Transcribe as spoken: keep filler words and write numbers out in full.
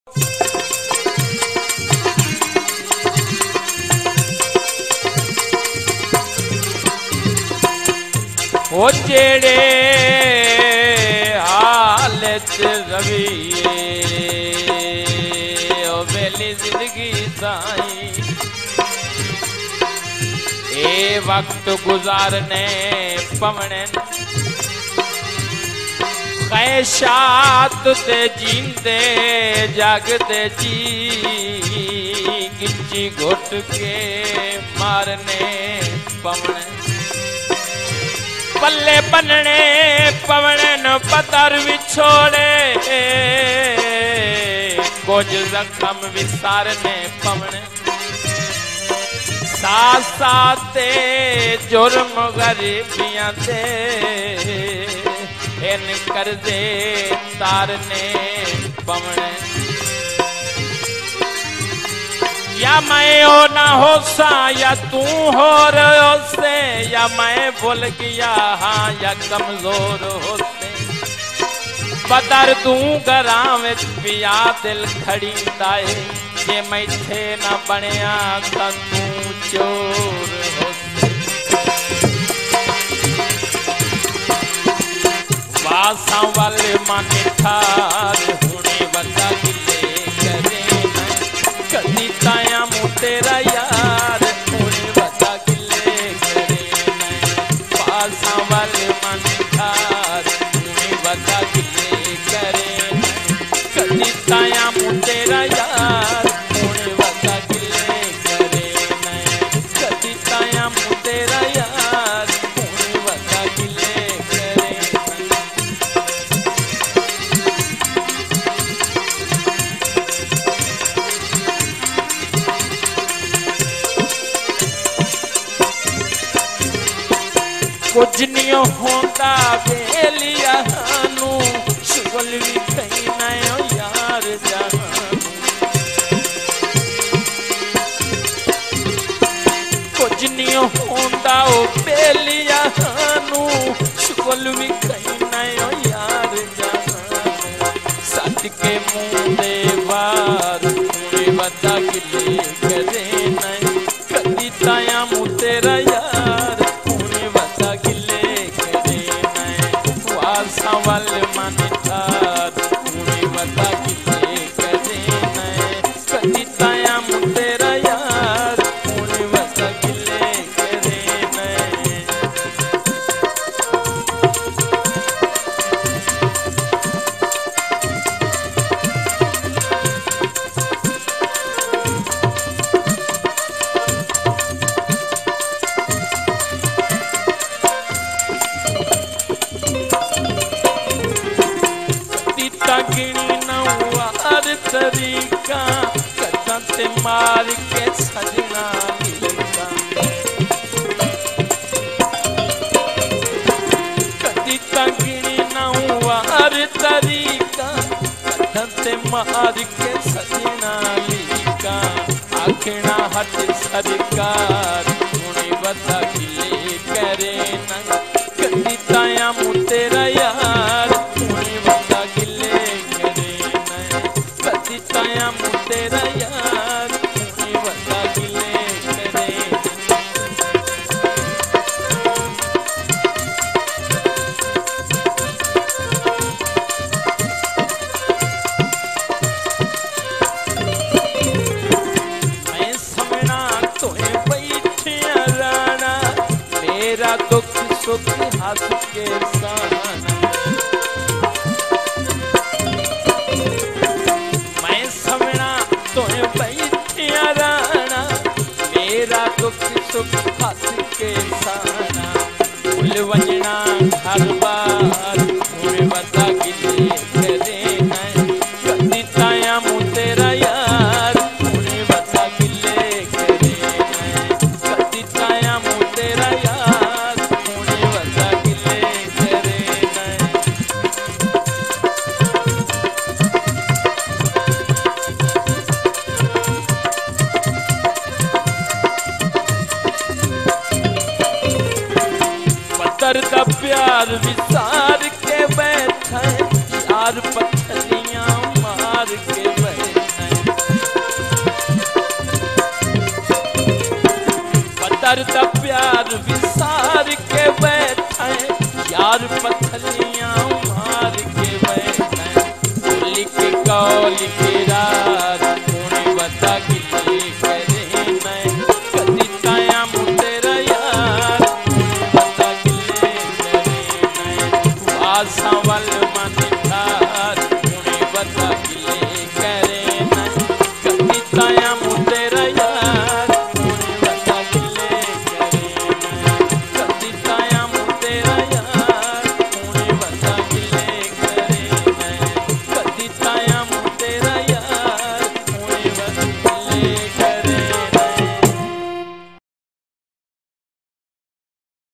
ओ जेड़े हालत रविए ओ बेली जिंदगी साई ए वक्त गुजारने पवने ख्वाहिशात ते जींदे जागते जी गिच्ची घुट के मारने पवने पल्ले बनने पवने न पतर विछोड़े कुछ जख्म विसारने पवने साथ साथे जुर्म गरीबियां दे इन कर्जे तारने पवने या मैं हो ना हो सा या तू हो रहो से या मैं भूल गया हाँ या कमजोर हो से बदर तू गराम पिया दिल खड़ी दाए जे मैं थे ना बनया ता तू चोर हो से वासा वाले माने ठार हुने बता गिले करे कदी ताया मु तेरा यार हुने बता गिले करे वासा वाले माने ठार हुने बता गिले करे कदी ताया मु तेरा यार हुने बता गिले करे कदी ताया मु तेरा यार हुने बता गिले करे कुछ नहीं होता बेलिया नू शुगल भी कहीं नयो यार जहानू कुछ नहीं होता ओ बेलिया नू शुगल भी कहीं नयो यार जहानू सच के मुंह दे वार मुझे बता गिले करे नहीं कदी ताया मुँह तेरा यार सवाल मन ठार मुझे बता गिले करे नहीं कदी ताया मु तेरा यार मुझे बता गिले करे नहीं गिनी नवार तरीका कदा ते मार के सजना मिलता कदी गिनी नवार तरीका कदा ते मार के सजना मिलता आखना हट सरकार मुझे बता गिले करे न कदी ताया मु तेरा यार मुझे बता गिले ताया मु तेरा यार मुझे बता गिले करे मैं समना तोए बैठिया राना मेरा दुख सुख हाथ के साना मेरा दुख सुख हस के साना भूल वजना हर बार मुझे बता गिले करे नहीं कदी ताया मु तेरा यार मुझे बता गिले करे नहीं कदी ताया मु तेरा यार मुझे बता गिले करे नहीं करता प्यार विसार के बैठे यार पत्थरियां मार के बैठे यार दा प्यार विसार के बैठे, यार पथलियां मार के बैठे, बोली के कौल के रात होने बता गिले करे मैं, कदी काया मुतेरा यार होने बता गिले करे मैं, आसा वाल